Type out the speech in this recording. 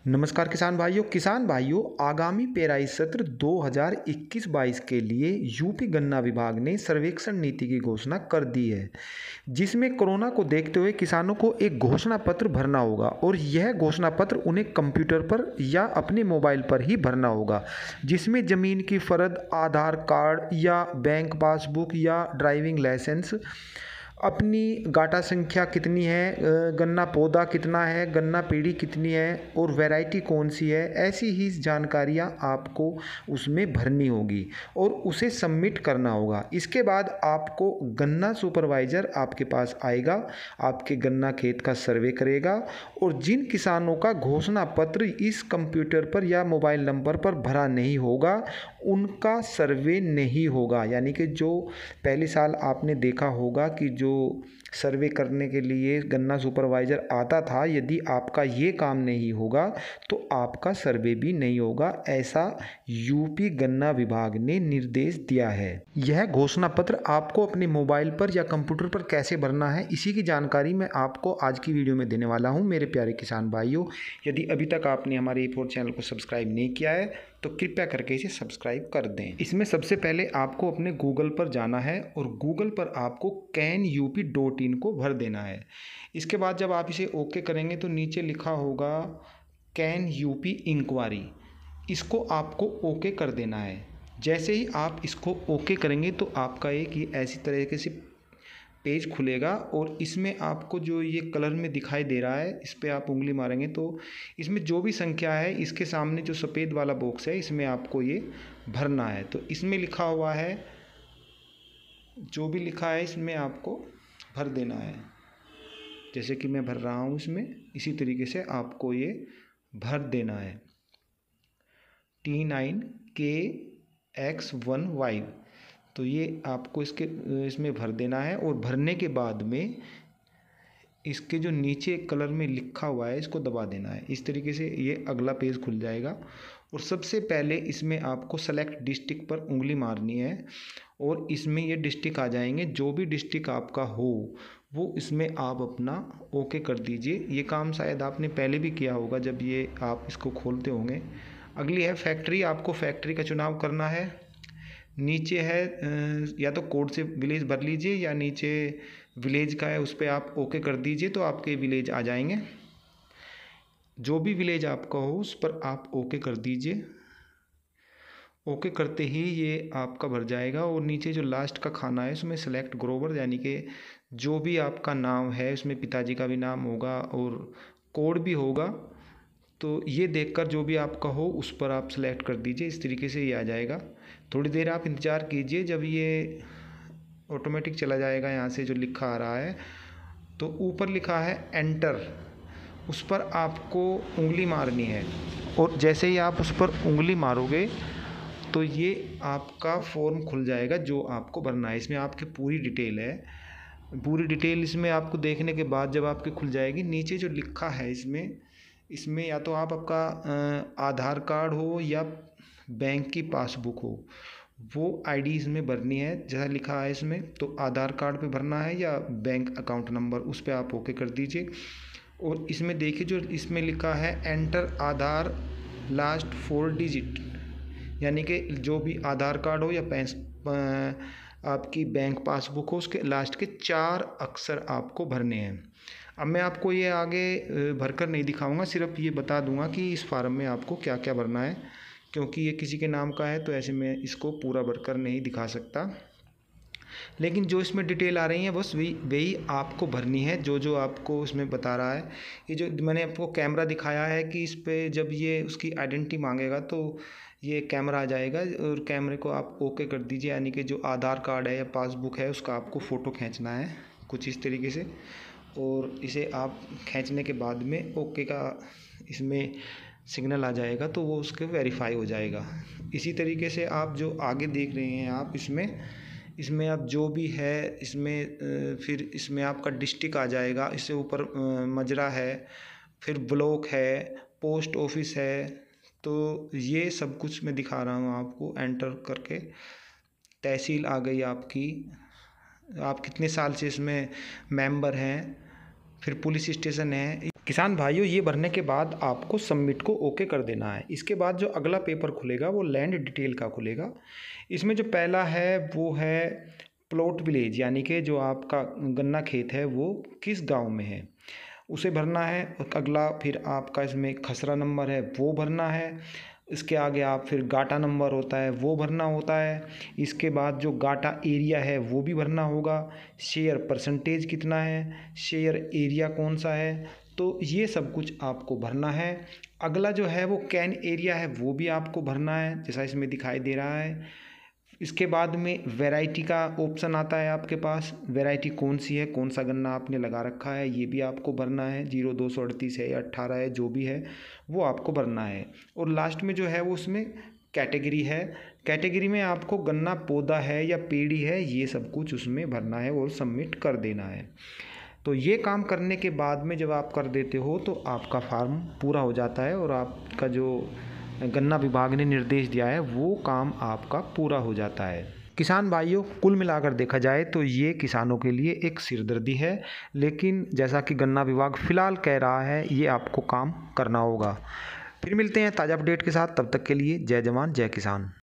नमस्कार किसान भाइयों आगामी पेराई सत्र 2021-22 के लिए यूपी गन्ना विभाग ने सर्वेक्षण नीति की घोषणा कर दी है, जिसमें कोरोना को देखते हुए किसानों को एक घोषणा पत्र भरना होगा और यह घोषणा पत्र उन्हें कंप्यूटर पर या अपने मोबाइल पर ही भरना होगा, जिसमें ज़मीन की फ़र्द, आधार कार्ड या बैंक पासबुक या ड्राइविंग लाइसेंस, अपनी गाटा संख्या कितनी है, गन्ना पौधा कितना है, गन्ना पेड़ी कितनी है और वैरायटी कौन सी है, ऐसी ही जानकारियाँ आपको उसमें भरनी होगी और उसे सबमिट करना होगा। इसके बाद आपको गन्ना सुपरवाइज़र आपके पास आएगा, आपके गन्ना खेत का सर्वे करेगा और जिन किसानों का घोषणा पत्र इस कंप्यूटर पर या मोबाइल नंबर पर भरा नहीं होगा उनका सर्वे नहीं होगा। यानी कि जो पहले साल आपने देखा होगा कि जो सर्वे करने के लिए गन्ना सुपरवाइज़र आता था, यदि आपका ये काम नहीं होगा तो आपका सर्वे भी नहीं होगा, ऐसा यूपी गन्ना विभाग ने निर्देश दिया है। यह घोषणा पत्र आपको अपने मोबाइल पर या कंप्यूटर पर कैसे भरना है, इसी की जानकारी मैं आपको आज की वीडियो में देने वाला हूं। मेरे प्यारे किसान भाइयों, यदि अभी तक आपने हमारे E4 चैनल को सब्सक्राइब नहीं किया है तो कृपया करके इसे सब्सक्राइब कर दें। इसमें सबसे पहले आपको अपने गूगल पर जाना है और गूगल पर आपको canup.in को भर देना है। इसके बाद जब आप इसे ओके करेंगे तो नीचे लिखा होगा कैन यूपी इंक्वायरी, इसको आपको ओके कर देना है। जैसे ही आप इसको ओके करेंगे तो आपका एक ये ऐसी तरीके से पेज खुलेगा और इसमें आपको जो ये कलर में दिखाई दे रहा है, इस पर आप उंगली मारेंगे तो इसमें जो भी संख्या है इसके सामने जो सफ़ेद वाला बॉक्स है इसमें आपको ये भरना है। तो इसमें लिखा हुआ है, जो भी लिखा है इसमें आपको भर देना है। जैसे कि मैं भर रहा हूँ इसमें, इसी तरीके से आपको ये भर देना है। T9KX1Y, तो ये आपको इसमें भर देना है और भरने के बाद में इसके जो नीचे कलर में लिखा हुआ है इसको दबा देना है। इस तरीके से ये अगला पेज खुल जाएगा और सबसे पहले इसमें आपको सेलेक्ट डिस्ट्रिक्ट पर उंगली मारनी है और इसमें ये डिस्ट्रिक्ट आ जाएंगे। जो भी डिस्ट्रिक्ट आपका हो वो इसमें आप अपना ओके कर दीजिए। ये काम शायद आपने पहले भी किया होगा जब ये आप इसको खोलते होंगे। अगली है फैक्ट्री, आपको फैक्ट्री का चुनाव करना है। नीचे है या तो कोड से विलेज भर लीजिए या नीचे विलेज का है उस पर आप ओके कर दीजिए तो आपके विलेज आ जाएंगे। जो भी विलेज आपका हो उस पर आप ओके कर दीजिए। ओके करते ही ये आपका भर जाएगा और नीचे जो लास्ट का खाना है उसमें सेलेक्ट ग्रोवर, यानी कि जो भी आपका नाम है उसमें पिताजी का भी नाम होगा और कोड भी होगा, तो ये देखकर जो भी आपका हो उस पर आप सेलेक्ट कर दीजिए। इस तरीके से ये आ जाएगा। थोड़ी देर आप इंतज़ार कीजिए, जब ये ऑटोमेटिक चला जाएगा यहाँ से जो लिखा आ रहा है तो ऊपर लिखा है एंटर, उस पर आपको उंगली मारनी है और जैसे ही आप उस पर उंगली मारोगे तो ये आपका फॉर्म खुल जाएगा जो आपको भरना है। इसमें आपकी पूरी डिटेल है, पूरी डिटेल इसमें आपको देखने के बाद जब आपकी खुल जाएगी, नीचे जो लिखा है इसमें या तो आप आपका आधार कार्ड हो या बैंक की पासबुक हो वो आईडी इसमें भरनी है। जैसा लिखा है इसमें तो आधार कार्ड पे भरना है या बैंक अकाउंट नंबर, उस पर आप ओके कर दीजिए। और इसमें देखिए जो इसमें लिखा है एंटर आधार लास्ट 4 डिजिट, यानी कि जो भी आधार कार्ड हो या आपकी बैंक पासबुक हो उसके लास्ट के 4 अक्षर आपको भरने हैं। अब मैं आपको ये आगे भरकर नहीं दिखाऊंगा, सिर्फ ये बता दूंगा कि इस फार्म में आपको क्या क्या भरना है, क्योंकि ये किसी के नाम का है तो ऐसे मैं इसको पूरा भरकर नहीं दिखा सकता। लेकिन जो इसमें डिटेल आ रही है बस वही आपको भरनी है, जो आपको इसमें बता रहा है। ये जो मैंने आपको कैमरा दिखाया है कि इस पर जब ये उसकी आइडेंटिटी मांगेगा तो ये कैमरा आ जाएगा और कैमरे को आप ओके कर दीजिए, यानी कि जो आधार कार्ड है या पासबुक है उसका आपको फ़ोटो खींचना है कुछ इस तरीके से, और इसे आप खींचने के बाद में ओके का इसमें सिग्नल आ जाएगा तो वो उसके वेरीफाई हो जाएगा। इसी तरीके से आप जो आगे देख रहे हैं आप इसमें आप जो भी है इसमें फिर इसमें आपका डिस्ट्रिक्ट आ जाएगा, इससे ऊपर मजरा है, फिर ब्लॉक है, पोस्ट ऑफिस है, तो ये सब कुछ मैं दिखा रहा हूँ आपको एंटर करके। तहसील आ गई आपकी, आप कितने साल से इसमें मेंबर हैं, फिर पुलिस स्टेशन है। किसान भाइयों, ये भरने के बाद आपको सबमिट को ओके कर देना है। इसके बाद जो अगला पेपर खुलेगा वो लैंड डिटेल का खुलेगा। इसमें जो पहला है वो है प्लॉट विलेज, यानी कि जो आपका गन्ना खेत है वो किस गांव में है उसे भरना है। अगला फिर आपका इसमें खसरा नंबर है वो भरना है। इसके आगे आप फिर गाटा नंबर होता है वो भरना होता है। इसके बाद जो गाटा एरिया है वो भी भरना होगा। शेयर परसेंटेज कितना है, शेयर एरिया कौन सा है, तो ये सब कुछ आपको भरना है। अगला जो है वो कैन एरिया है वो भी आपको भरना है, जैसा इसमें दिखाई दे रहा है। इसके बाद में वैरायटी का ऑप्शन आता है आपके पास, वैरायटी कौन सी है, कौन सा गन्ना आपने लगा रखा है, ये भी आपको भरना है। 0238 है या 18 है, जो भी है वो आपको भरना है। और लास्ट में जो है वो उसमें कैटेगरी है, कैटेगरी में आपको गन्ना पौधा है या पेड़ी है, ये सब कुछ उसमें भरना है और सबमिट कर देना है। तो ये काम करने के बाद में जब आप कर देते हो तो आपका फार्म पूरा हो जाता है और आपका जो गन्ना विभाग ने निर्देश दिया है वो काम आपका पूरा हो जाता है। किसान भाइयों, कुल मिलाकर देखा जाए तो ये किसानों के लिए एक सिरदर्दी है, लेकिन जैसा कि गन्ना विभाग फ़िलहाल कह रहा है ये आपको काम करना होगा। फिर मिलते हैं ताज़ा अपडेट के साथ, तब तक के लिए जय जवान जय किसान।